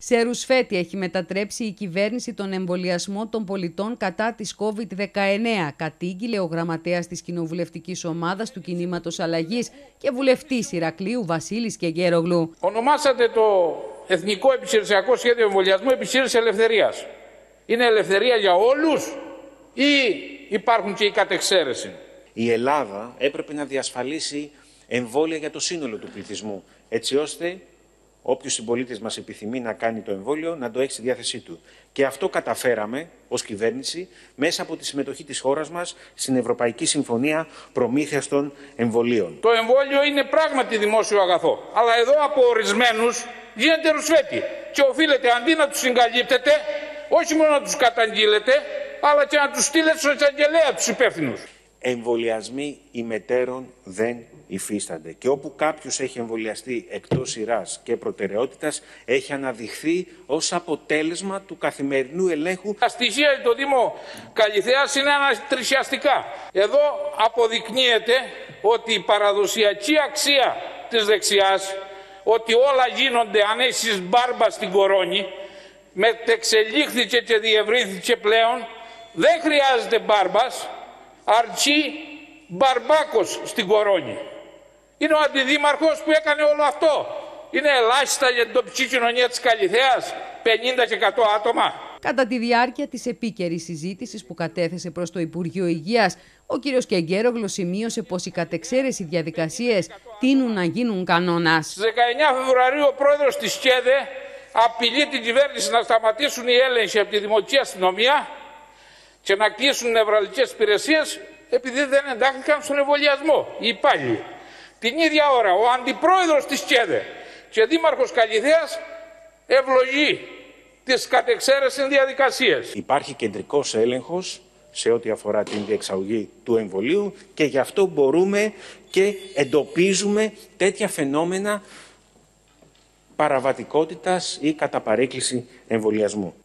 Σε ρουσφέτη έχει μετατρέψει η κυβέρνηση τον εμβολιασμό των πολιτών κατά της COVID-19, κατήγγειλε ο γραμματέας της κοινοβουλευτικής ομάδας του Κινήματος Αλλαγής και βουλευτής Ηρακλείου Βασίλης Κεγκέρογλου. Ονομάσατε το Εθνικό Επιχειρησιακό Σχέδιο Εμβολιασμού επιχείρηση ελευθερίας. Είναι ελευθερία για όλους ή υπάρχουν και οι κατεξαίρεση? Η Ελλάδα έπρεπε να διασφαλίσει εμβόλια για το σύνολο του πληθυσμού, έτσι ώστε όποιος συμπολίτης μας επιθυμεί να κάνει το εμβόλιο να το έχει στη διάθεσή του. Και αυτό καταφέραμε ως κυβέρνηση μέσα από τη συμμετοχή της χώρας μας στην Ευρωπαϊκή Συμφωνία Προμήθειας των Εμβολίων. Το εμβόλιο είναι πράγματι δημόσιο αγαθό, αλλά εδώ από ορισμένους γίνεται ρουσφέτη και οφείλετε αντί να τους συγκαλύπτετε, όχι μόνο να τους καταγγείλετε, αλλά και να τους στείλετε στο εισαγγελέα τους υπεύθυνους. Εμβολιασμοί ημετέρων δεν υφίστανται και όπου κάποιος έχει εμβολιαστεί εκτός σειράς και προτεραιότητας έχει αναδειχθεί ως αποτέλεσμα του καθημερινού ελέγχου. Τα στοιχεία για το Δήμο Καλιθέας είναι ανατριχιαστικά. Εδώ αποδεικνύεται ότι η παραδοσιακή αξία της δεξιάς, ότι όλα γίνονται αν έχεις μπάρμπα στην κορώνη, μετεξελίχθηκε και διευρύνθηκε πλέον, δεν χρειάζεται μπάρμπας, αρκεί μπαρμπάκος στην κορώνη. Είναι ο αντιδήμαρχος που έκανε όλο αυτό. Είναι ελάχιστα για την τοπική κοινωνία της Καλιθέας, 50 και 100 άτομα. Κατά τη διάρκεια της επίκαιρης συζήτησης που κατέθεσε προς το Υπουργείο Υγείας, ο κ. Κεγκέρογλου σημείωσε πως οι κατεξαίρεση διαδικασίες τείνουν να γίνουν κανόνας. Στις 19 Φεβρουαρίου ο πρόεδρος της ΚΕΔΕ απειλεί την κυβέρνηση να σταματήσουν οι έλεγχοι από τη Δημοτική Αστυνομία και να κλείσουν νευραλικές υπηρεσίες επειδή δεν εντάχθηκαν στον εμβολιασμό οι υπάλληλοι. Την ίδια ώρα ο αντιπρόεδρος της ΚΕΔΕ και δήμαρχος Καλιθέας ευλογεί τις κατεξαίρεση διαδικασίες. Υπάρχει κεντρικός έλεγχος σε ό,τι αφορά την διεξαγωγή του εμβολίου και γι' αυτό μπορούμε και εντοπίζουμε τέτοια φαινόμενα παραβατικότητας ή κατά παρέκκληση εμβολιασμού.